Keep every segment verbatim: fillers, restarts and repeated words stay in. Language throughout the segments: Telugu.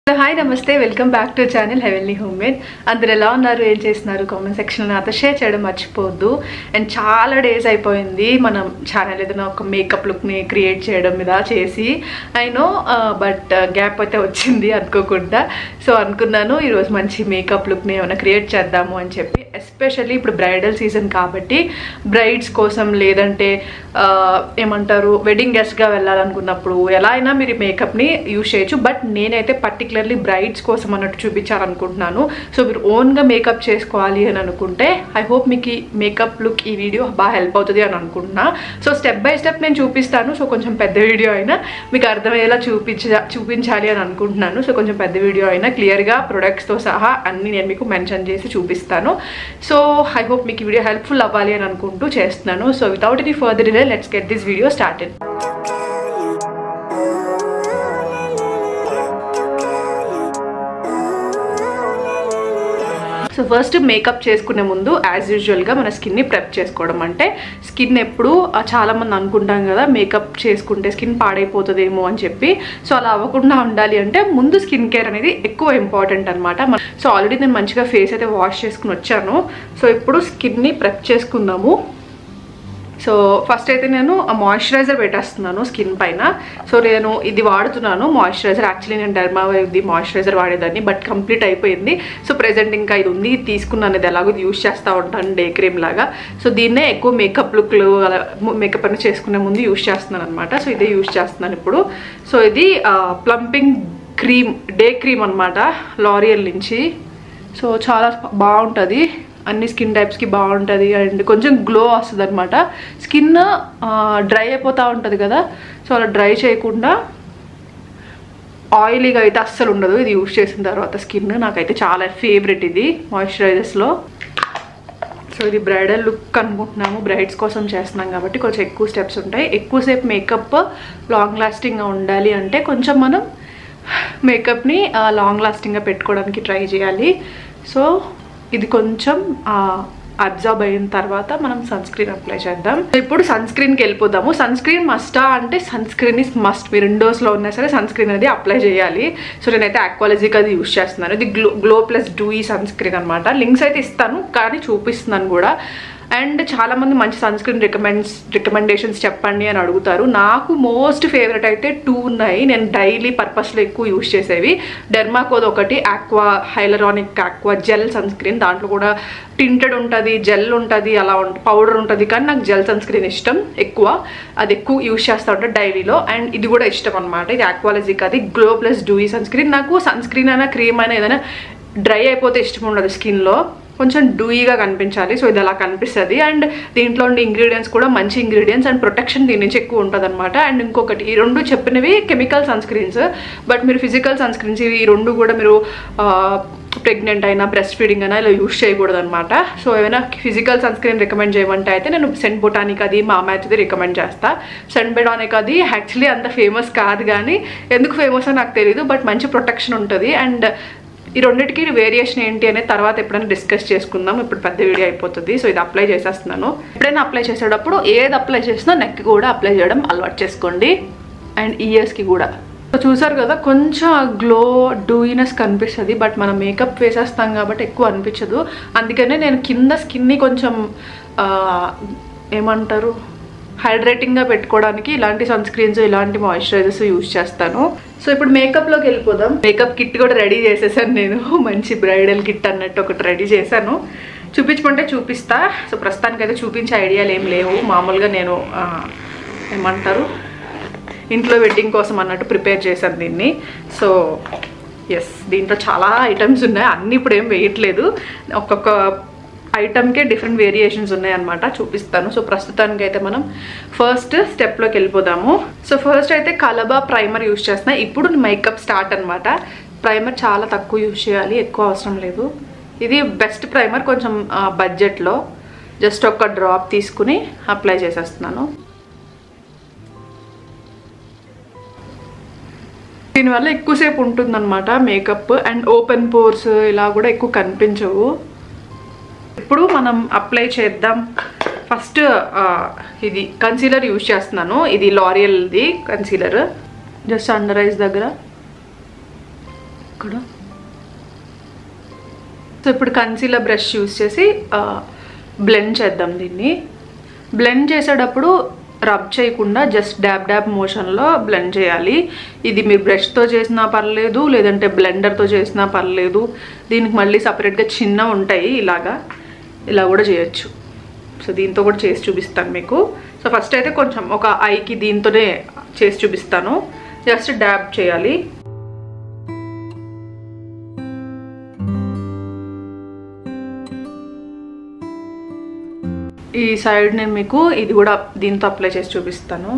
హాయ్ నమస్తే welcome back to channel Heavenly Homemade. అందరు ఎలా ఉన్నారు, ఏం చేస్తున్నారు కామెంట్ సెక్షన్లో నాతో షేర్ చేయడం మర్చిపోవద్దు. అండ్ చాలా డేస్ అయిపోయింది మనం ఛానల్ ఏదైనా ఒక మేకప్ లుక్ని క్రియేట్ చేయడం మీద చేసి. ఐ నో బట్ గ్యాప్ అయితే వచ్చింది అనుకోకుండా. సో అనుకున్నాను ఈరోజు మంచి మేకప్ లుక్ని ఏమైనా క్రియేట్ చేద్దాము అని చెప్పి. ఎస్పెషల్లీ ఇప్పుడు బ్రైడల్ సీజన్ కాబట్టి బ్రైడ్స్ కోసం లేదంటే ఏమంటారు వెడ్డింగ్ గెస్ట్గా వెళ్ళాలనుకున్నప్పుడు ఎలా అయినా మీరు మేకప్ని యూజ్ చేయొచ్చు. బట్ నేనైతే పర్టికులర్లీ బ్రైడ్స్ కోసం అన్నట్టు చూపించాలనుకుంటున్నాను. సో మీరు ఓన్గా మేకప్ చేసుకోవాలి అని అనుకుంటే ఐ హోప్ మీకు ఈ మేకప్ లుక్ ఈ వీడియో బాగా హెల్ప్ అవుతుంది అని అనుకుంటున్నా. సో స్టెప్ బై స్టెప్ నేను చూపిస్తాను. సో కొంచెం పెద్ద వీడియో అయినా మీకు అర్థమయ్యేలా చూపించ చూపించాలి అని అనుకుంటున్నాను. సో కొంచెం పెద్ద వీడియో అయినా క్లియర్గా ప్రొడక్ట్స్తో సహా అన్ని నేను మీకు మెన్షన్ చేసి చూపిస్తాను. సో ఐ హోప్ మీకు ఈ వీడియో హెల్ప్ఫుల్ అవ్వాలి అని అనుకుంటూ చేస్తున్నాను. So without any further delay let's get this video started. So first makeup చేసుకునే ముందు యాజ్ యూజువల్గా మన స్కిన్ని ప్రెప్ చేసుకోవడం. అంటే స్కిన్ ఎప్పుడు చాలామంది అనుకుంటాం కదా మేకప్ చేసుకుంటే స్కిన్ పాడైపోతుందేమో అని చెప్పి. సో అలా అవ్వకుండా ఉండాలి అంటే ముందు స్కిన్ కేర్ అనేది ఎక్కువ ఇంపార్టెంట్ అనమాట. సో ఆల్రెడీ నేను మంచిగా ఫేస్ అయితే వాష్ చేసుకుని వచ్చాను. సో ఇప్పుడు స్కిన్ని ప్రెప్ చేసుకుందాము. సో ఫస్ట్ అయితే నేను మాయిశ్చరైజర్ పెట్టేస్తున్నాను స్కిన్ పైన. సో నేను ఇది వాడుతున్నాను మాయిశ్చరైజర్. యాక్చువల్లీ నేను డెర్మావేది మాయిశ్చరైజర్ వాడేదాన్ని బట్ కంప్లీట్ అయిపోయింది. సో ప్రెజెంట్ ఇంకా ఇది ఉంది, తీసుకున్నాను. ఇది ఎలాగో యూజ్ చేస్తూ ఉంటాను డే క్రీమ్ లాగా. సో దీన్నే ఎక్కువ మేకప్ లుక్లు అలా మేకప్ అని చేసుకునే ముందు యూజ్ చేస్తున్నాను అనమాట. సో ఇదే యూజ్ చేస్తున్నాను ఇప్పుడు. సో ఇది ప్లంపింగ్ క్రీమ్, డే క్రీమ్ అనమాట, లారియల్ నుంచి. సో చాలా బాగుంటుంది, అన్ని స్కిన్ టైప్స్కి బాగుంటుంది అండ్ కొంచెం గ్లో వస్తుంది అనమాట. స్కిన్ డ్రై అయిపోతూ ఉంటుంది కదా, సో అలా డ్రై చేయకుండా ఆయిలీగా అయితే అస్సలు ఉండదు ఇది యూజ్ చేసిన తర్వాత స్కిన్. నాకైతే చాలా ఫేవరెట్ ఇది మాయిశ్చరైజర్స్లో. సో ఇది బ్రైడల్ లుక్ అనుకుంటున్నాము, బ్రైడ్స్ కోసం చేస్తున్నాం కాబట్టి కొంచెం ఎక్కువ స్టెప్స్ ఉంటాయి. ఎక్కువసేపు మేకప్ లాంగ్ లాస్టింగ్గా ఉండాలి అంటే కొంచెం మనం మేకప్ని లాంగ్ లాస్టింగ్గా పెట్టుకోవడానికి ట్రై చేయాలి. సో ఇది కొంచెం అబ్జర్వ్ అయిన తర్వాత మనం సన్ స్క్రీన్ అప్లై చేద్దాం. ఇప్పుడు సన్ స్క్రీన్కి వెళ్ళిపోదాము. సన్ స్క్రీన్ మస్టా అంటే సన్ స్క్రీన్ ఇస్ మస్ట్. మీరు ఇండోర్స్లో ఉన్నా సరే సన్ స్క్రీన్ అనేది అప్లై చేయాలి. సో నేనైతే Aqualogica అది యూజ్ చేస్తున్నాను. ఇది glow glow plus dewy sunscreen అనమాట. లింక్స్ అయితే ఇస్తాను కానీ చూపిస్తున్నాను కూడా. అండ్ చాలామంది మంచి సన్ స్క్రీన్ రికమెండ్స్ రికమెండేషన్స్ చెప్పండి అని అడుగుతారు. నాకు మోస్ట్ ఫేవరెట్ అయితే టూ ఉన్నాయి, నేను డైలీ పర్పస్లో ఎక్కువ యూజ్ చేసేవి. డెర్మాకోది ఒకటి, aqua hyaluronic aqua gel sunscreen. దాంట్లో కూడా టింటెడ్ ఉంటుంది, జెల్ ఉంటుంది, అలా ఉంటుంది, పౌడర్ ఉంటుంది. కానీ నాకు జెల్ సన్ స్క్రీన్ ఇష్టం ఎక్కువ, అది ఎక్కువ యూజ్ చేస్తూ ఉంటాను డైలీలో. అండ్ ఇది కూడా ఇష్టం అనమాట. ఇది Aqualogica అది glow plus dewy sunscreen. నాకు సన్ స్క్రీన్ అయినా క్రీమ్ అయినా ఏదైనా డ్రై అయిపోతే ఇష్టం ఉండదు స్కిన్లో, కొంచెం డూయిగా కనిపించాలి. సో ఇది అలా కనిపిస్తుంది. అండ్ దీంట్లో ఉండే ఇంగ్రీడియంట్స్ కూడా మంచి ఇంగ్రీడియంట్స్ అండ్ ప్రొటెక్షన్ దీని నుంచి ఎక్కువ ఉంటుంది అనమాట. అండ్ ఇంకొకటి, ఈ రెండు చెప్పినవి కెమికల్ సన్ స్క్రీన్స్, బట్ మీరు ఫిజికల్ సన్ స్క్రీన్స్ ఈ రెండు కూడా మీరు ప్రెగ్నెంట్ అయినా బ్రెస్ట్ ఫీడింగ్ అయినా ఇలా యూజ్ చేయకూడదు అనమాట. సో ఏమైనా ఫిజికల్ సన్ స్క్రీన్ రికమెండ్ చేయమంటే అయితే నేను సెంట్ బొటానిక్ అది Mamaearth రికమెండ్ చేస్తాను. సెంట్ బొటానిక్ అది యాక్చువల్లీ అంత ఫేమస్ కాదు, కానీ ఎందుకు ఫేమస్ అని నాకు తెలియదు, బట్ మంచి ప్రొటెక్షన్ ఉంటుంది. అండ్ ఈ రెండింటికి వేరియేషన్ ఏంటి అనేది తర్వాత ఎప్పుడైనా డిస్కస్ చేసుకుందాం. ఇప్పుడు పెద్ద వీడియో అయిపోతుంది. సో ఇది అప్లై చేసేస్తున్నాను. ఎప్పుడైనా అప్లై చేసేటప్పుడు ఏది అప్లై చేసినా నెక్ కూడా అప్లై చేయడం అలవాటు చేసుకోండి. అండ్ ఇయర్స్కి కూడా. సో చూసారు కదా కొంచెం గ్లో డూయినెస్ కనిపిస్తుంది, బట్ మనం మేకప్ వేసేస్తాం కాబట్టి ఎక్కువ అనిపించదు. అందుకనే నేను కింద స్కిన్ని కొంచెం ఏమంటారు హైడ్రేటింగ్గా పెట్టుకోవడానికి ఇలాంటి సన్ స్క్రీన్స్ ఇలాంటి మాయిశ్చరైజర్స్ యూజ్ చేస్తాను. సో ఇప్పుడు మేకప్లోకి వెళ్ళిపోదాం. మేకప్ కిట్ కూడా రెడీ చేసేసాను నేను, మంచి బ్రైడల్ కిట్ అన్నట్టు ఒకటి రెడీ చేశాను. చూపించమంటే చూపిస్తా. సో ప్రస్తుతానికైతే చూపించే ఐడియాలు ఏం లేవు. మామూలుగా నేను ఏమంటారు ఇంట్లో వెడ్డింగ్ కోసం అన్నట్టు ప్రిపేర్ చేశాను దీన్ని. సో ఎస్, దీంట్లో చాలా ఐటమ్స్ ఉన్నాయి, అన్నీ ఇప్పుడు ఏం వేయట్లేదు. ఒక్కొక్క ఐటమ్కే డిఫరెంట్ వేరియేషన్స్ ఉన్నాయన్నమాట, చూపిస్తాను. సో ప్రస్తుతానికి అయితే మనం ఫస్ట్ స్టెప్లోకి వెళ్ళిపోదాము. సో ఫస్ట్ అయితే కలబా ప్రైమర్ యూజ్ చేస్తున్నా. ఇప్పుడు మేకప్ స్టార్ట్ అనమాట. ప్రైమర్ చాలా తక్కువ యూజ్ చేయాలి, ఎక్కువ అవసరం లేదు. ఇది బెస్ట్ ప్రైమర్ కొంచెం బడ్జెట్లో. జస్ట్ ఒక డ్రాప్ తీసుకుని అప్లై చేసేస్తున్నాను. దీనివల్ల ఎక్కువసేపు ఉంటుందన్నమాట మేకప్. అండ్ ఓపెన్ పోర్స్ ఇలా కూడా ఎక్కువ కనిపించవు. ఇప్పుడు మనం అప్లై చేద్దాం. ఫస్ట్ ఇది కన్సీలర్ యూజ్ చేస్తున్నాను. ఇది లారియల్ది కన్సీలర్. జస్ట్ అండర్ ఐస్ దగ్గర ఇక్కడ. సో ఇప్పుడు కన్సీలర్ బ్రష్ యూస్ చేసి బ్లెండ్ చేద్దాం దీన్ని. బ్లెండ్ చేసేటప్పుడు రబ్ చేయకుండా జస్ట్ డాబ్ డాబ్ మోషన్లో బ్లెండ్ చేయాలి. ఇది మీరు బ్రష్తో చేసినా పర్లేదు, లేదంటే బ్లెండర్తో చేసినా పర్లేదు. దీనికి మళ్ళీ సపరేట్గా చిన్న ఉంటాయి, ఇలాగా ఇలా కూడా చేయొచ్చు. సో దీంతో కూడా చేసి చూపిస్తాను మీకు. సో ఫస్ట్ అయితే కొంచెం ఒక ఐకి దీంతోనే చేసి చూపిస్తాను. జస్ట్ డాబ్ చేయాలి. ఈ సైడ్ నేను మీకు ఇది కూడా దీంతో అప్లై చేసి చూపిస్తాను.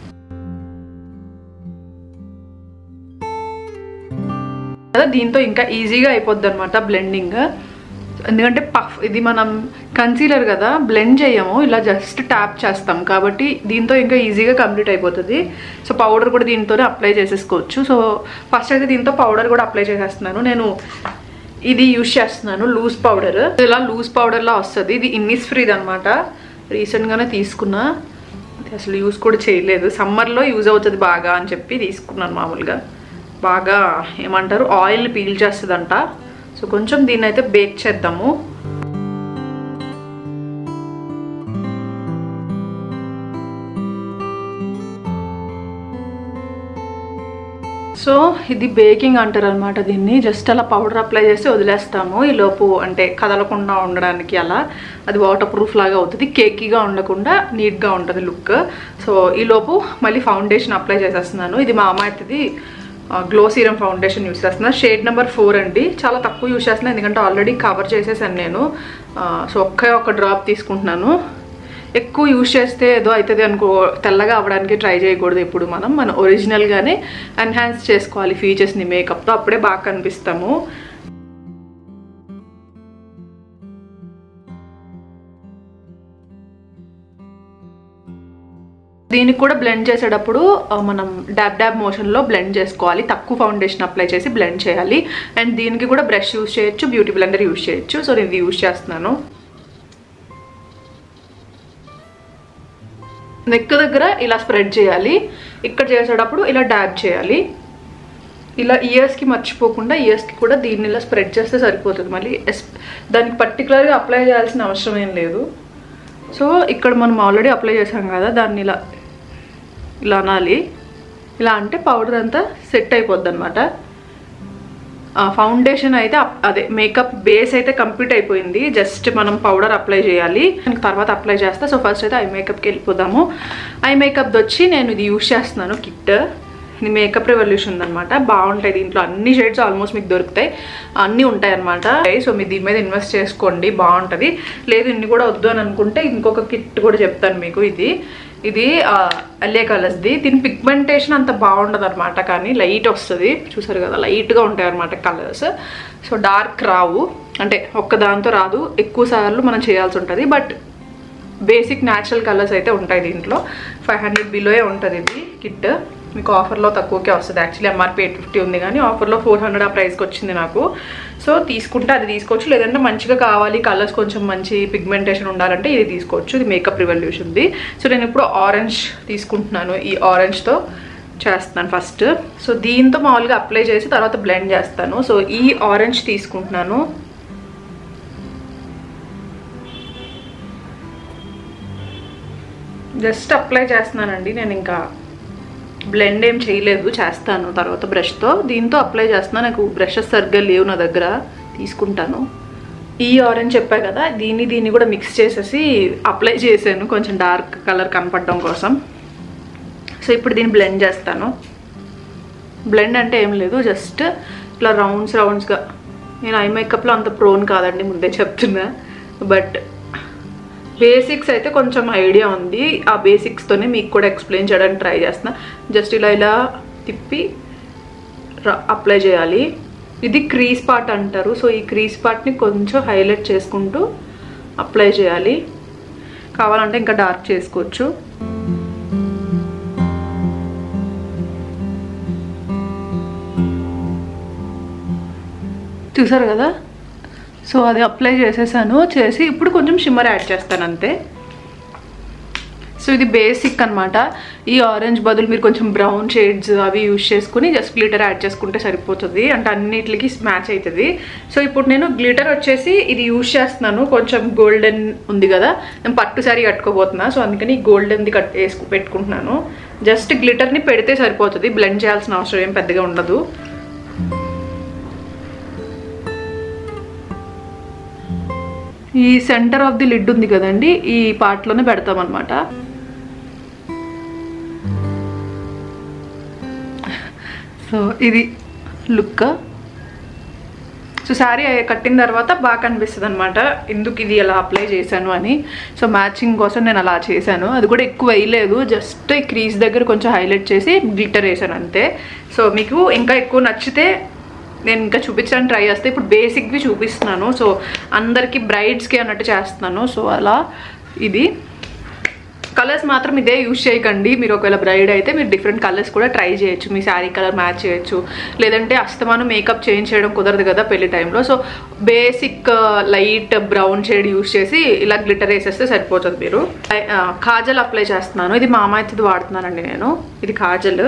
దీంతో ఇంకా ఈజీగా అయిపోద్ది అనమాట బ్లెండింగ్. ఎందుకంటే పఫ్ ఇది మనం కన్సీలర్ కదా, బ్లెండ్ చేయము, ఇలా జస్ట్ ట్యాప్ చేస్తాం కాబట్టి దీంతో ఇంకా ఈజీగా కంప్లీట్ అయిపోతుంది. సో పౌడర్ కూడా దీంతోనే అప్లై చేసేసుకోవచ్చు. సో ఫస్ట్ అయితే దీంతో పౌడర్ కూడా అప్లై చేసేస్తున్నాను. నేను ఇది యూజ్ చేస్తున్నాను లూజ్ పౌడర్. ఇలా లూజ్ పౌడర్లా వస్తుంది. ఇది ఇన్నిస్ఫ్రీది అనమాట, రీసెంట్గానే తీసుకున్నా. అసలు యూజ్ కూడా చేయలేదు, సమ్మర్లో యూజ్ అవుతుంది బాగా అని చెప్పి తీసుకున్నాను. మామూలుగా బాగా ఏమంటారు ఆయిల్ని పీల్ చేస్తుందంట. సో కొంచెం దీన్ని అయితే బేక్ చేద్దాము. సో ఇది బేకింగ్ అంటారు అనమాట దీన్ని. జస్ట్ అలా పౌడర్ అప్లై చేసి వదిలేస్తాము ఈ లోపు, అంటే కదలకుండా ఉండడానికి. అలా అది వాటర్ ప్రూఫ్ లాగా అవుతుంది, కేకీగా ఉండకుండా నీట్గా ఉంటుంది లుక్. సో ఈ లోపు మళ్ళీ ఫౌండేషన్ అప్లై చేసేస్తున్నాను. ఇది మామాఎర్త్ది గ్లో సీరం ఫౌండేషన్ యూస్ చేస్తున్నాను. షేడ్ నెంబర్ ఫోర్ అండి. చాలా తక్కువ యూస్ చేస్తున్నాను ఎందుకంటే ఆల్రెడీ కవర్ చేసేసాను నేను. సో ఒకే ఒక డ్రాప్ తీసుకుంటున్నాను. ఎక్కువ యూజ్ చేస్తే ఏదో అవుతుంది అనుకో, తెల్లగా అవ్వడానికి ట్రై చేయకూడదు. ఇప్పుడు మనం మన ఒరిజినల్గానే ఎన్హాన్స్ చేసుకోవాలి ఫీచర్స్ని మేకప్తో, అప్పుడే బాగా కనిపిస్తాము. దీనికి కూడా బ్లెండ్ చేసేటప్పుడు మనం డాబ్ డాబ్ మోషన్లో బ్లెండ్ చేసుకోవాలి. తక్కువ ఫౌండేషన్ అప్లై చేసి బ్లెండ్ చేయాలి. అండ్ దీనికి కూడా బ్రష్ యూజ్ చేయొచ్చు, బ్యూటీ బ్లెండర్ యూజ్ చేయొచ్చు. సో నేను ఇది యూజ్ చేస్తున్నాను. నెక్ దగ్గర ఇలా స్ప్రెడ్ చేయాలి, ఇక్కడ చేసేటప్పుడు ఇలా డాబ్ చేయాలి. ఇలా ఇయర్స్కి మర్చిపోకుండా ఇయర్స్కి కూడా దీన్ని ఇలా స్ప్రెడ్ చేస్తే సరిపోతుంది. మళ్ళీ దానికి పర్టికులర్గా అప్లై చేయాల్సిన అవసరం ఏం లేదు. సో ఇక్కడ మనం ఆల్రెడీ అప్లై చేసాం కదా, దాన్ని ఇలా ఇలా అనాలి. ఇలా అంటే పౌడర్ అంతా సెట్ అయిపోద్ది అనమాట. ఫౌండేషన్ అయితే అదే మేకప్ బేస్ అయితే కంప్లీట్ అయిపోయింది. జస్ట్ మనం పౌడర్ అప్లై చేయాలి, దానికి తర్వాత అప్లై చేస్తా. సో ఫస్ట్ అయితే ఐ మేకప్కి వెళ్ళిపోదాము. ఐ మేకప్ వచ్చి నేను ఇది యూజ్ చేస్తున్నాను కిట్. ఇది మేకప్ రెవల్యూషన్ అనమాట. బాగుంటాయి, దీంట్లో అన్ని షేడ్స్ ఆల్మోస్ట్ మీకు దొరుకుతాయి, అన్నీ ఉంటాయి అనమాట. సో మీరు దీని మీద ఇన్వెస్ట్ చేసుకోండి, బాగుంటుంది. లేదు ఇన్ని కూడా వద్దు అని అనుకుంటే ఇంకొక కిట్ కూడా చెప్తాను మీకు. ఇది ఇది ఎల్ఏ కలర్స్ది. దీని పిగ్మెంటేషన్ అంత బాగుండదు అనమాట, కానీ లైట్ వస్తుంది. చూసారు కదా, లైట్గా ఉంటాయి అనమాట కలర్స్. సో డార్క్ రావు, అంటే ఒక్క దాంతో రాదు, ఎక్కువ సార్లు మనం చేయాల్సి ఉంటుంది. బట్ బేసిక్ న్యాచురల్ కలర్స్ అయితే ఉంటాయి దీంట్లో. ఫైవ్ హండ్రెడ్ బిలోయే ఉంటుంది ఇది కిట్. మీకు ఆఫర్లో తక్కువకే వస్తుంది. యాక్చువల్లీ ఎంఆర్పీ ఎయిట్ ఫిఫ్టీ ఉంది, కానీ ఆఫర్లో ఫోర్ హండ్రెడ్ ఆ ప్రైస్కి వచ్చింది నాకు. సో తీసుకుంటే అది తీసుకోవచ్చు, లేదంటే మంచిగా కావాలి కలర్స్ కొంచెం మంచి పిగ్మెంటేషన్ ఉండాలంటే ఇది తీసుకోవచ్చు. ఇది మేకప్ రివల్యూషన్ది. సో నేను ఇప్పుడు ఆరెంజ్ తీసుకుంటున్నాను, ఈ ఆరెంజ్తో చేస్తున్నాను ఫస్ట్. సో దీంతో మామూలుగా అప్లై చేసి తర్వాత బ్లెండ్ చేస్తాను. సో ఈ ఆరెంజ్ తీసుకుంటున్నాను. జస్ట్ అప్లై చేస్తున్నానండి నేను, ఇంకా బ్లెండ్ ఏం చేయలేదు, చేస్తాను తర్వాత బ్రష్తో. దీంతో అప్లై చేస్తున్నాను. నాకు బ్రషెస్ సరిగ్గా లేవు నా దగ్గర, తీసుకుంటాను. ఈ ఆరెంజ్ చెప్పా కదా, దీన్ని దీన్ని కూడా మిక్స్ చేసేసి అప్లై చేశాను కొంచెం డార్క్ కలర్ కనపడడం కోసం. సో ఇప్పుడు దీన్ని బ్లెండ్ చేస్తాను. బ్లెండ్ అంటే ఏం లేదు, జస్ట్ ఇట్లా రౌండ్స్ రౌండ్స్గా. నేను ఐ మేకప్లో అంత ప్రోన్ కాదండి, ముందే చెప్తున్నా. బట్ బేసిక్స్ అయితే కొంచెం ఐడియా ఉంది. ఆ బేసిక్స్తోనే మీకు కూడా ఎక్స్ప్లెయిన్ చేయడానికి ట్రై చేస్తున్నా. జస్ట్ ఇలా ఇలా తిప్పి అప్లై చేయాలి. ఇది క్రీజ్ పార్ట్ అంటారు. సో ఈ క్రీజ్ పార్ట్ని కొంచెం హైలైట్ చేసుకుంటూ అప్లై చేయాలి. కావాలంటే ఇంకా డార్క్ చేసుకోవచ్చు. చూసారు కదా, సో అది అప్లై చేసేసాను. చేసి ఇప్పుడు కొంచెం షిమ్మర్ యాడ్ చేస్తాను అంతే. సో ఇది బేసిక్ అనమాట. ఈ ఆరెంజ్ బదులు మీరు కొంచెం బ్రౌన్ షేడ్స్ అవి యూజ్ చేసుకుని జస్ట్ గ్లిటర్ యాడ్ చేసుకుంటే సరిపోతుంది, అంటే అన్నిటికి మ్యాచ్ అవుతుంది. సో ఇప్పుడు నేను గ్లిటర్ వచ్చేసి ఇది యూజ్ చేస్తున్నాను. కొంచెం గోల్డెన్ ఉంది కదా, నేను పట్టు సారీ కట్టుకోబోతున్నా, సో అందుకని గోల్డెన్ది కట్ వేసుకు పెట్టుకుంటున్నాను. జస్ట్ గ్లిటర్ని పెడితే సరిపోతుంది, బ్లెండ్ చేయాల్సిన అవసరం ఏం పెద్దగా ఉండదు. ఈ సెంటర్ ఆఫ్ ది లిడ్ ఉంది కదండి, ఈ పార్ట్లోనే పెడతాం అనమాట. సో ఇది లుక్. సో శారీ కట్టిన తర్వాత బాగా కనిపిస్తుంది అనమాట ఎందుకు ఇది ఎలా అప్లై చేశాను అని. సో మ్యాచింగ్ కోసం నేను అలా చేశాను, అది కూడా ఎక్కువ వేయలేదు, జస్ట్ ఈ క్రీజ్ దగ్గర కొంచెం హైలైట్ చేసి గ్లిటర్ వేసాను అంతే. సో మీకు ఇంకా ఎక్కువ నచ్చితే నేను ఇంకా చూపించడానికి ట్రై చేస్తే, ఇప్పుడు బేసిక్వి చూపిస్తున్నాను. సో అందరికీ బ్రైడ్స్కి అన్నట్టు చేస్తున్నాను. సో అలా ఇది కలర్స్ మాత్రం ఇదే యూజ్ చేయకండి. మీరు ఒకవేళ బ్రైడ్ అయితే మీరు డిఫరెంట్ కలర్స్ కూడా ట్రై చేయొచ్చు, మీ శారీ కలర్ మ్యాచ్ చేయొచ్చు. లేదంటే అస్తమానం మేకప్ చేంజ్ చేయడం కుదరదు కదా పెళ్లి టైంలో. So basic light brown shade use చేసి ఇలా గ్లిటర్ వేసేస్తే సరిపోతుంది. మీరు కాజల్ అప్లై చేస్తున్నాను, ఇది మామాయర్త్ వాడుతున్నానండి నేను. ఇది కాజల్.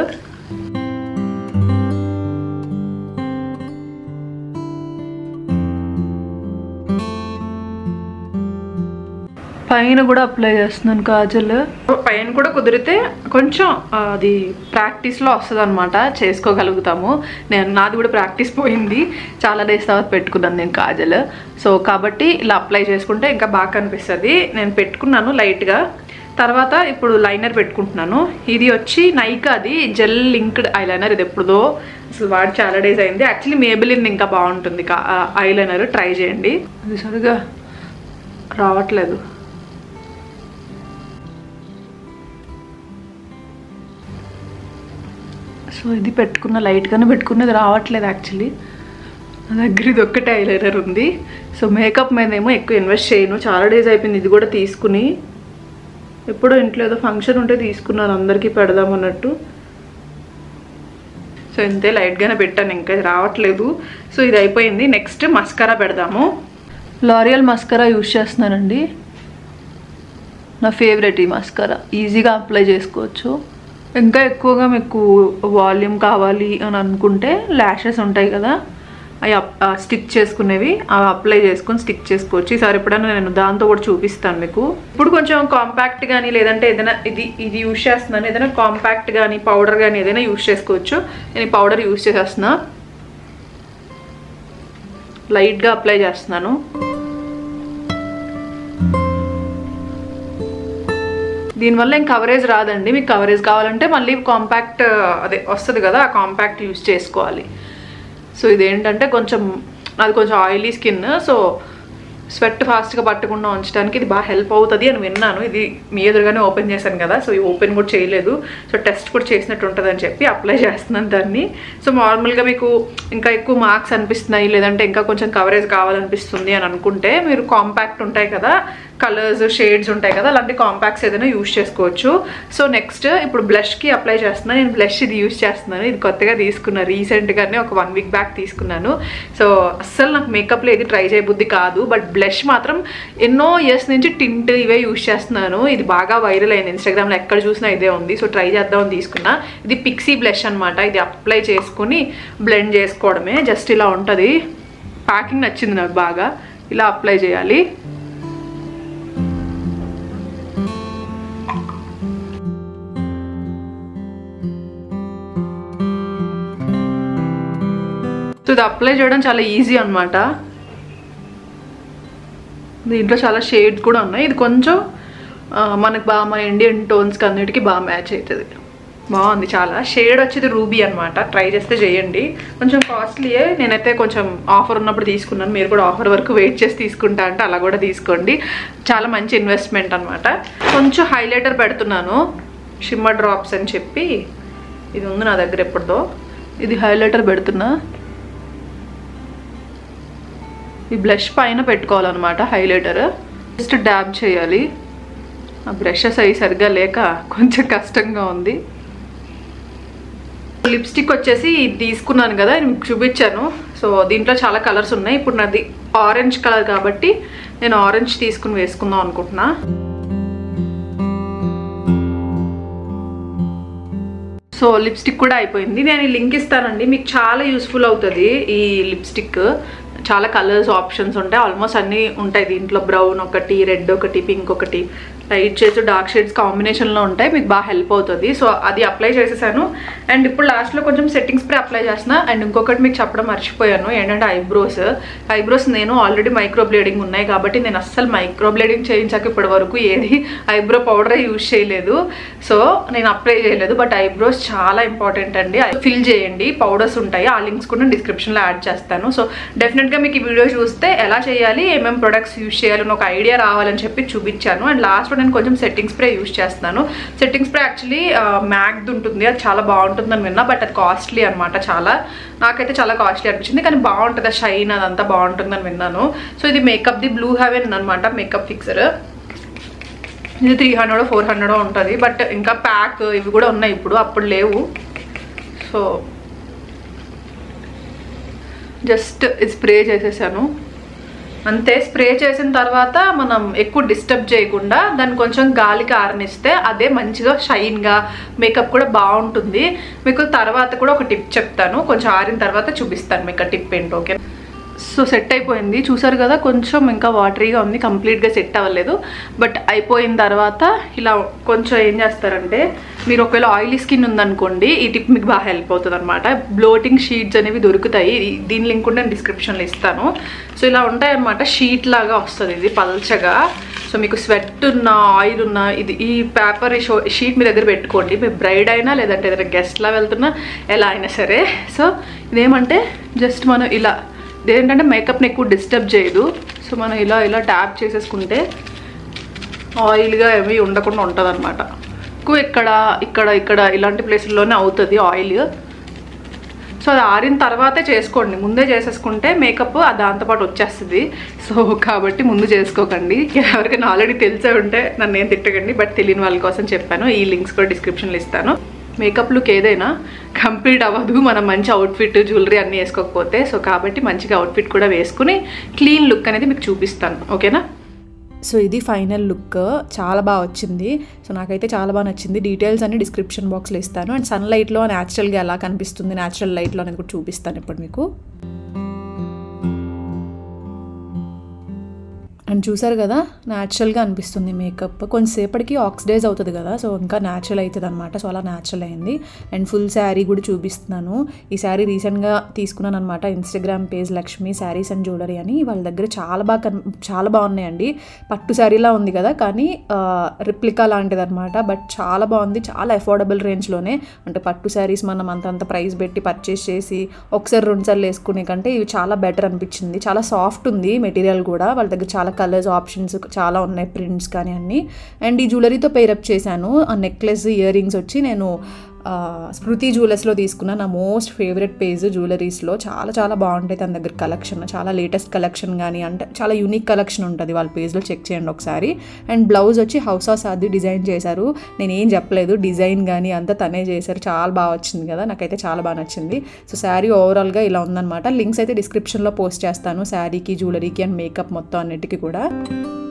పైన కూడా అప్లై చేస్తున్నాను కాజల్. పైన కూడా కుదిరితే కొంచెం అది ప్రాక్టీస్లో వస్తుంది అనమాట, చేసుకోగలుగుతాము. నేను నాది కూడా ప్రాక్టీస్ పోయింది, చాలా డేస్ తర్వాత పెట్టుకున్నాను నేను కాజల్. సో కాబట్టి ఇలా అప్లై చేసుకుంటే ఇంకా బాగా కనిపిస్తుంది. నేను పెట్టుకున్నాను లైట్గా. తర్వాత ఇప్పుడు లైనర్ పెట్టుకుంటున్నాను. ఇది వచ్చి నైకాది జెల్ లింక్డ్ ఐలైనర్. ఇది ఎప్పుడుదో అసలు వాడి చాలా డేస్ అయింది. యాక్చువల్లీ మేబిలిన్ ఇంకా బాగుంటుంది ఐలైనర్, ట్రై చేయండి. అది సరిగా రావట్లేదు. సో ఇది పెట్టుకున్న లైట్గానే పెట్టుకున్నది రావట్లేదు యాక్చువల్లీ. నా దగ్గర ఇది ఒక్కటే ఐలైనర్ ఉంది. సో మేకప్ మీద ఏమో ఎక్కువ ఇన్వెస్ట్ చేయను, చాలా డేస్ అయిపోయింది ఇది కూడా తీసుకుని. ఎప్పుడో ఇంట్లో ఏదో ఫంక్షన్ ఉంటే తీసుకున్నాను అందరికీ పెడదాం అన్నట్టు. సో ఇంతే లైట్గానే పెట్టాను, ఇంకా రావట్లేదు. సో ఇది అయిపోయింది. నెక్స్ట్ మస్కారా పెడదాము. లారియల్ మస్కారా యూజ్ చేస్తున్నానండి, నా ఫేవరెట్ ఈ మస్కారా. ఈజీగా అప్లై చేసుకోవచ్చు. ఇంకా ఎక్కువగా మీకు వాల్యూమ్ కావాలి అని అనుకుంటే ల్యాషెస్ ఉంటాయి కదా, అవి స్టిక్ చేసుకునేవి అవి అప్లై చేసుకొని స్టిక్ చేసుకోవచ్చు. ఈసారి ఎప్పుడైనా నేను దాంతో కూడా చూపిస్తాను మీకు. ఇప్పుడు కొంచెం కాంపాక్ట్ కానీ లేదంటే ఏదైనా ఇది ఇది యూజ్ చేస్తున్నాను, ఏదైనా కాంపాక్ట్ కానీ పౌడర్ కానీ ఏదైనా యూజ్ చేసుకోవచ్చు. నేను ఈ పౌడర్ యూజ్ చేసేస్తున్నా, లైట్గా అప్లై చేస్తున్నాను. దీనివల్ల ఏం కవరేజ్ రాదండి, మీకు కవరేజ్ కావాలంటే మళ్ళీ కాంపాక్ట్ అదే వస్తుంది కదా, ఆ కాంపాక్ట్ యూజ్ చేసుకోవాలి. సో ఇదేంటంటే కొంచెం అది కొంచెం ఆయిలీ స్కిన్, సో స్వెట్ ఫాస్ట్గా పట్టకుండా ఉంచడానికి ఇది బాగా హెల్ప్ అవుతుంది అని విన్నాను. ఇది మీ ఎదురుగానే ఓపెన్ చేశాను కదా, సో ఈ ఓపెన్ కూడా చేయలేదు. సో టెస్ట్ కూడా చేసినట్టు ఉంటుంది అని చెప్పి అప్లై చేస్తున్నాను దాన్ని. సో నార్మల్గా మీకు ఇంకా ఎక్కువ మార్క్స్ అనిపిస్తున్నాయి లేదంటే ఇంకా కొంచెం కవరేజ్ కావాలనిపిస్తుంది అని అనుకుంటే మీరు కాంపాక్ట్ ఉంటాయి కదా, కలర్స్ షేడ్స్ ఉంటాయి కదా, అలాంటి కాంపాక్ట్స్ ఏదైనా యూజ్ చేసుకోవచ్చు. సో నెక్స్ట్ ఇప్పుడు బ్లష్కి అప్లై చేస్తున్నాను. నేను బ్లష్ ఇది యూజ్ చేస్తున్నాను, ఇది కొత్తగా తీసుకున్నాను, రీసెంట్గానే ఒక వన్ వీక్ బ్యాక్ తీసుకున్నాను. సో అస్సలు నాకు మేకప్లో ఏది ట్రై చేయబుద్ధి కాదు, బట్ బ్లష్ మాత్రం ఎన్నో ఇయర్స్ నుంచి టింట్ ఇవే యూజ్ చేస్తున్నాను. ఇది బాగా వైరల్ అయింది, ఇన్స్టాగ్రామ్లో ఎక్కడ చూసినా ఇదే ఉంది. సో ట్రై చేద్దామని తీసుకున్నా. ఇది పిక్సీ బ్లష్ అనమాట. ఇది అప్లై చేసుకుని బ్లెండ్ చేసుకోవడమే, జస్ట్ ఇలా ఉంటుంది. ప్యాకింగ్ నచ్చింది నాకు బాగా. ఇలా అప్లై చేయాలి. సో ఇది అప్లై చేయడం చాలా ఈజీ అనమాట. దీంట్లో చాలా షేడ్స్ కూడా ఉన్నాయి. ఇది కొంచెం మనకు బాగా మన ఇండియన్ టోన్స్కి అన్నిటికీ బాగా మ్యాచ్ అవుతుంది. బాగుంది చాలా. షేడ్ వచ్చేది రూబీ అనమాట, ట్రై చేస్తే చేయండి. కొంచెం కాస్ట్లీయే, నేనైతే కొంచెం ఆఫర్ ఉన్నప్పుడు తీసుకున్నాను. మీరు కూడా ఆఫర్ వరకు వెయిట్ చేసి తీసుకుంటా అంటే అలా కూడా తీసుకోండి, చాలా మంచి ఇన్వెస్ట్మెంట్ అనమాట. కొంచెం హైలైటర్ పెడుతున్నాను, షిమ్మర్ డ్రాప్స్ అని చెప్పి ఇది ఉంది నా దగ్గర ఎప్పుడుదో. ఇది హైలైటర్ పెడుతున్నా. ఈ బ్లష్ పైన పెట్టుకోవాలన్నమాట హైలైటర్. జస్ట్ డాబ్ చేయాలి. ఆ బ్రషెస్ అవి సరిగ్గా లేక కొంచెం కష్టంగా ఉంది. లిప్స్టిక్ వచ్చేసి తీసుకున్నాను కదా, మీకు చూపించాను. సో దీంట్లో చాలా కలర్స్ ఉన్నాయి. ఇప్పుడు నాది ఆరెంజ్ కలర్ కాబట్టి నేను ఆరెంజ్ తీసుకుని వేసుకుందాం అనుకుంటున్నా. సో లిప్స్టిక్ కూడా అయిపోయింది. నేను ఈ లింక్ ఇస్తానండి, మీకు చాలా యూస్ఫుల్ అవుతుంది ఈ లిప్స్టిక్. చాలా కలర్స్ ఆప్షన్స్ ఉంటాయి, ఆల్మోస్ట్ అన్నీ ఉంటాయి దీంట్లో. బ్రౌన్ ఒకటి, రెడ్ ఒకటి, పింక్ ఒకటి, లైట్ షేడ్స్ డార్క్ షేడ్స్ కాంబినేషన్లో ఉంటాయి. మీకు బాగా హెల్ప్ అవుతుంది. సో అది అప్లై చేసేసాను. అండ్ ఇప్పుడు లాస్ట్లో కొంచెం సెట్టింగ్ స్ప్రే అప్లై చేస్తున్నా. అండ్ ఇంకొకటి మీకు చెప్పడం మర్చిపోయాను ఏంటంటే ఐబ్రోస్ ఐబ్రోస్ నేను ఆల్రెడీ మైక్రో బ్లేడింగ్ ఉన్నాయి కాబట్టి నేను అస్సలు మైక్రో బ్లేడింగ్ చేయించాక ఇప్పటి వరకు ఏది ఐబ్రో పౌడరే యూజ్ చేయలేదు. సో నేను అప్లై చేయలేదు. బట్ ఐబ్రోస్ చాలా ఇంపార్టెంట్ అండి. ఫిల్ చేయండి, పౌడర్స్ ఉంటాయి, ఆ లింక్స్ కూడా డిస్క్రిప్షన్లో యాడ్ చేస్తాను. సో డెఫినెట్గా మీకు ఈ వీడియో చూస్తే ఎలా చేయాలి, ఏమేమి ప్రొడక్ట్స్ యూజ్ చేయాలి అని ఒక ఐడియా రావాలని చెప్పి చూపించాను. అండ్ లాస్ట్ నేను కొంచెం సెట్టింగ్ స్ప్రే యూజ్ చేస్తున్నాను. సెట్టింగ్ స్ప్రే యాక్చువల్లీ మ్యాగ్ది ఉంటుంది, అది చాలా బాగుంటుందని విన్నా. బట్ అది కాస్ట్లీ అనమాట, చాలా నాకైతే చాలా కాస్ట్లీ అనిపించింది. కానీ బాగుంటుంది, షైన్ అదంతా బాగుంటుందని విన్నాను. సో ఇది మేకప్ ది బ్లూ హెవెన్ అనమాట, మేకప్ ఫిక్సర్. ఇది త్రీ హండ్రెడ్ ఫోర్ హండ్రెడ్ ఉంటుంది. బట్ ఇంకా ప్యాక్ ఇవి కూడా ఉన్నాయి ఇప్పుడు, అప్పుడు లేవు. సో జస్ట్ ఇది స్ప్రే చేసేసాను అంతే. స్ప్రే చేసిన తర్వాత మనం ఎక్కువ డిస్టర్బ్ చేయకుండా దాన్ని కొంచెం గాలికి ఆరనిస్తే అదే మంచిగా షైన్గా మేకప్ కూడా బాగుంటుంది. మీకు తర్వాత కూడా ఒక టిప్ చెప్తాను, కొంచెం ఆరిన తర్వాత చూపిస్తాను మీకు ఆ టిప్ ఏంటో. ఓకే, సో సెట్ అయిపోయింది చూసారు కదా. కొంచెం ఇంకా వాటరీగా ఉంది, కంప్లీట్గా సెట్ అవ్వలేదు. బట్ అయిపోయిన తర్వాత ఇలా కొంచెం ఏం చేస్తారంటే, మీరు ఒకవేళ ఆయిలీ స్కిన్ ఉందనుకోండి ఈ టిప్ మీకు బాగా హెల్ప్ అవుతుంది అనమాట. బ్లోటింగ్ షీట్స్ అనేవి దొరుకుతాయి, దీని లింక్ కూడా నేను డిస్క్రిప్షన్లో ఇస్తాను. సో ఇలా ఉంటాయన్నమాట, షీట్ లాగా వస్తుంది ఇది పల్చగా. సో మీకు స్వెట్ ఉన్న ఆయిల్ ఉన్న ఇది ఈ పేపర్ షీట్ మీ దగ్గర పెట్టుకోండి. మీరు బ్రైడ్ అయినా లేదంటే ఏదైనా గెస్ట్లా వెళ్తున్నా ఎలా అయినా సరే. సో ఇదేమంటే జస్ట్ మనం ఇలా ఇదేంటంటే మేకప్ని ఎక్కువ డిస్టర్బ్ చేయదు. సో మనం ఇలా ఇలా ట్యాప్ చేసేసుకుంటే ఆయిల్గా ఏమీ ఉండకుండా ఉంటుంది అనమాట. ఎక్కువ ఇక్కడ ఇక్కడ ఇక్కడ ఇలాంటి ప్లేసుల్లోనే అవుతుంది ఆయిల్. సో అది ఆరిన తర్వాతే చేసుకోండి, ముందే చేసేసుకుంటే మేకప్ దాంతోపాటు వచ్చేస్తుంది. సో కాబట్టి ముందు చేసుకోకండి. ఎవరికైనా ఆల్రెడీ తెలిసే ఉంటే నన్ను ఏం తిట్టకండి, బట్ తెలియని వాళ్ళ కోసం చెప్పాను. ఈ లింక్స్ కూడా డిస్క్రిప్షన్లో ఇస్తాను. మేకప్ లుక్ ఏదైనా కంప్లీట్ అవ్వదు మనం మంచి అవుట్ఫిట్ జ్యువెలరీ అన్నీ వేసుకోకపోతే. సో కాబట్టి మంచిగా అవుట్ఫిట్ కూడా వేసుకుని క్లీన్ లుక్ అనేది మీకు చూపిస్తాను, ఓకేనా. సో ఇది ఫైనల్ లుక్, చాలా బాగా వచ్చింది. సో నాకైతే చాలా బాగా నచ్చింది. డీటెయిల్స్ అన్ని డిస్క్రిప్షన్ బాక్స్లో ఇస్తాను. అండ్ సన్లైట్లో న్యాచురల్గా ఎలా కనిపిస్తుంది న్యాచురల్ లైట్లో అనేది కూడా చూపిస్తాను ఇప్పుడు మీకు. అండ్ చూసారు కదా న్యాచురల్గా అనిపిస్తుంది మేకప్. కొంచెంసేపటికి ఆక్సిడైజ్ అవుతుంది కదా, సో ఇంకా న్యాచురల్ అవుతుంది అనమాట. సో అలా న్యాచురల్ అయింది. అండ్ ఫుల్ శారీ కూడా చూపిస్తున్నాను. ఈ శారీ రీసెంట్గా తీసుకున్నాను అనమాట, Instagram page Lakshmi sarees and jewellery అని. వాళ్ళ దగ్గర చాలా బాగా కన్ చాలా బాగున్నాయండి. పట్టు శారీలా ఉంది కదా, కానీ రిప్లికా లాంటిది అనమాట. బట్ చాలా బాగుంది, చాలా అఫోర్డబుల్ రేంజ్లోనే. అంటే పట్టు శారీస్ మనం అంతంత ప్రైస్ పెట్టి పర్చేస్ చేసి ఒకసారి రెండుసార్లు వేసుకునే కంటే ఇవి చాలా బెటర్ అనిపించింది. చాలా సాఫ్ట్ ఉంది మెటీరియల్ కూడా. వాళ్ళ దగ్గర చాలా కలర్స్ ఆప్షన్స్ చాలా ఉన్నాయి, ప్రింట్స్ కానీ అన్నీ. అండ్ ఈ జ్యువెలరీతో పేరప్ చేశాను. ఆ నెక్లెస్ ఇయర్ రింగ్స్ వచ్చి నేను స్మృతి జ్యువెలర్స్లో తీసుకున్న నా మోస్ట్ ఫేవరెట్ పేజ్ జ్యువెలరీస్లో. చాలా చాలా బాగుంటాయి తన దగ్గర కలెక్షన్, చాలా లేటెస్ట్ కలెక్షన్ కానీ అంటే చాలా యూనిక్ కలెక్షన్ ఉంటుంది వాళ్ళ పేజ్లో, చెక్ చేయండి ఒకసారి. అండ్ బ్లౌజ్ వచ్చి హౌస్ ఆఫ్ సాది డిజైన్ చేశారు. నేను ఏం చెప్పలేదు, డిజైన్ కానీ అంతా తనే చేశారు. చాలా బాగా వచ్చింది కదా, నాకైతే చాలా బాగా నచ్చింది. సో శారీ ఓవరాల్గా ఇలా ఉందన్నమాట. లింక్స్ అయితే డిస్క్రిప్షన్లో పోస్ట్ చేస్తాను శారీకి, జ్యువెలరీకి అండ్ మేకప్ మొత్తం అన్నిటికీ కూడా.